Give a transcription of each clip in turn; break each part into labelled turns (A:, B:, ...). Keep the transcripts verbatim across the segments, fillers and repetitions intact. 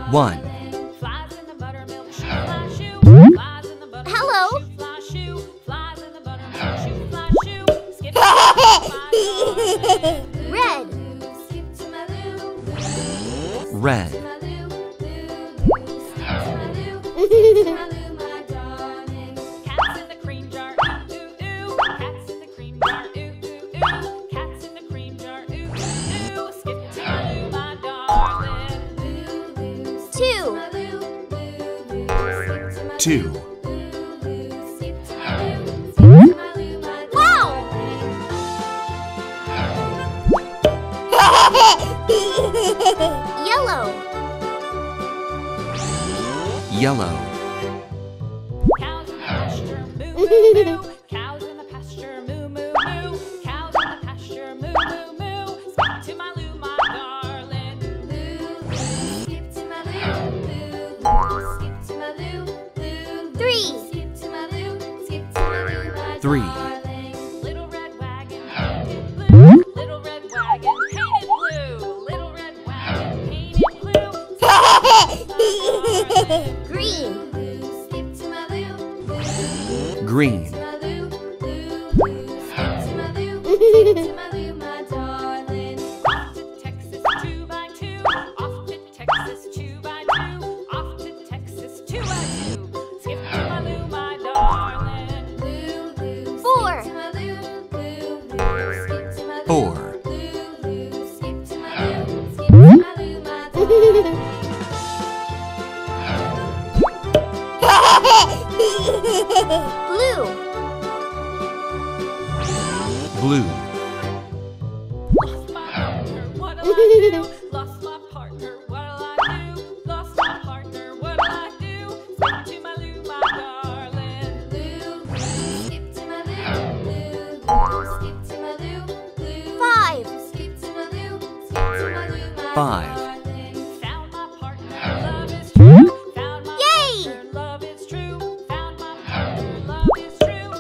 A: One.
B: Hello. Red.
A: Red.
B: Two.
A: Two.
B: Wow! Yellow.
A: Yellow.
B: Cows in the pasture, moo moo moo. Cows in the pasture, moo moo moo. Cows in the pasture, moo moo moo. Skip to my loo, my darling. Loo, skip to my loo, loo, skip to my loo, loo. Three. Skip to my loo, skip to my loo, my
A: Three.
B: darling. Little red wagon painted blue. Little red wagon painted blue. Little red wagon painted blue. Green.
A: Green.
B: Off to Texas two by two. Off to Texas two by two. Off to Texas two by two. Skip to my loo, my darling. Four.
A: Four.
B: Blue.
A: Blue.
B: Lost my partner, what'll I do? Lost my partner, what'll I do? Lost my partner, what'll I do? Skip to my loo, my darling. Skip to my loo, skip to my loo, Five. Skip to my loo, skip to my loo, my
A: Five.
B: darling. Found my partner, love is true. Found my
C: Yay!
B: partner, love is true. Found my partner, love is true.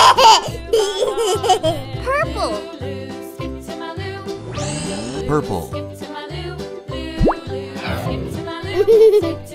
B: Purple. Skip to my loo.
A: Purple.
B: Skip to my loo. Skip to my loo. Skip to